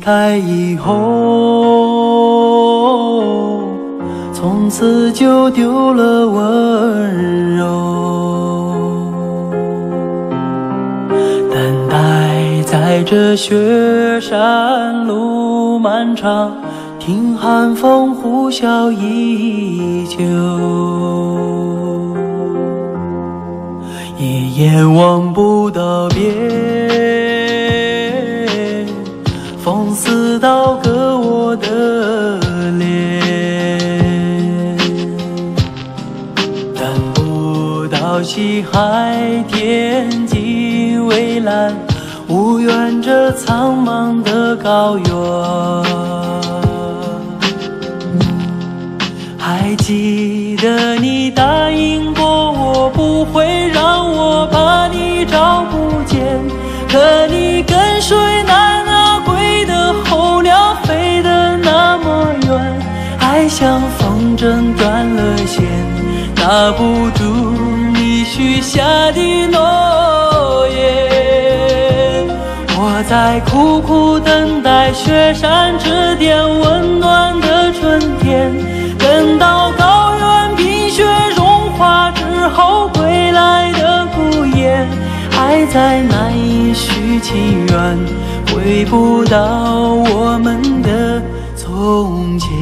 开以后，从此就丢了温柔。等待在这雪山路漫长，听寒风呼啸依旧。一眼望不到边，风似刀割我的脸。等不到西海天际蔚蓝，无缘这苍茫的高原。还记得你答应过我，不会让我把你找不见，可你跟随那归的候鸟飞得那么远，爱像风筝断了线，拿不住你许下的诺言。我在苦苦等待雪山之巅温暖的春天，等到高原冰雪融化之后归来的孤雁，还在难以续情缘，回不到我们的从前。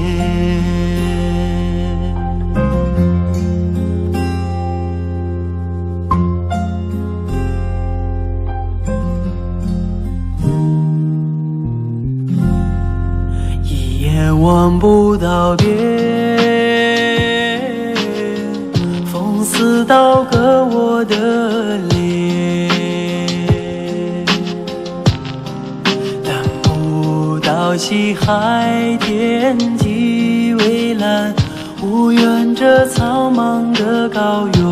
一眼望不到边，风似刀割我的脸。等不到西海天际蔚蓝，无缘这苍茫的高原。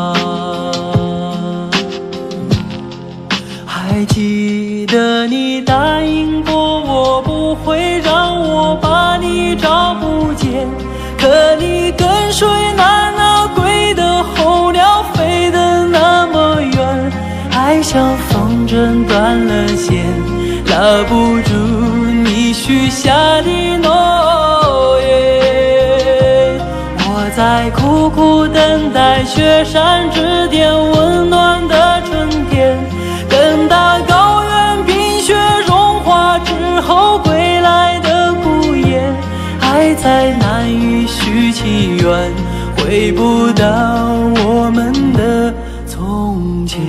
还记得你答应过我，不会让我把你找不见，可你跟随那归的候鸟飞得那么远，爱像风筝断了线，拉不住你许下的诺言。我在苦苦等待雪山之巅温暖的春天，等待高原冰雪融化之后归来的孤雁，还在难以续情缘，回不到我们的从前。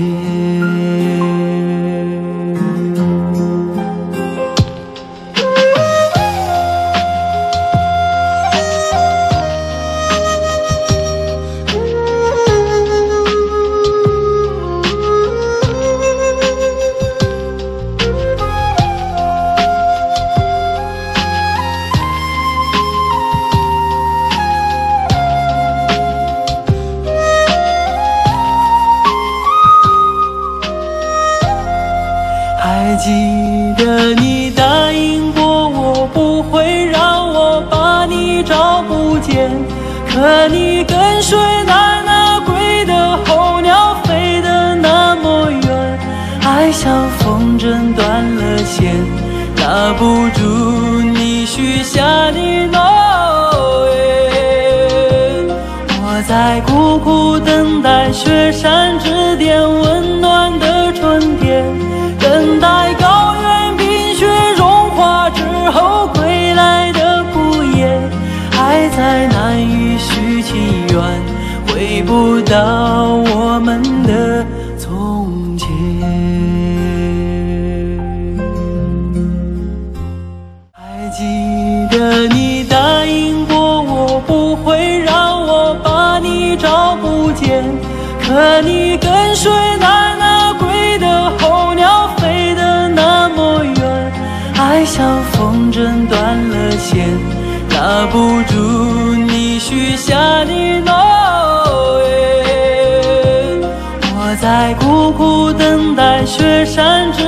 还记得你答应过我，不会让我把你找不见，可你跟随那归的候鸟飞得那么远，爱像风筝断了线，拉不住你许下的诺言。我在苦苦等待雪山之巅温暖的春天，等待高原冰雪融化之后归来的孤雁，还在难以续情缘，回不到我们的从前。还记得你答应过我，不会让我把你找不见，可你跟随那归的候鸟飞得那么远，爱像风筝断了线，拉不住你许下的诺言。我在苦苦等待雪山之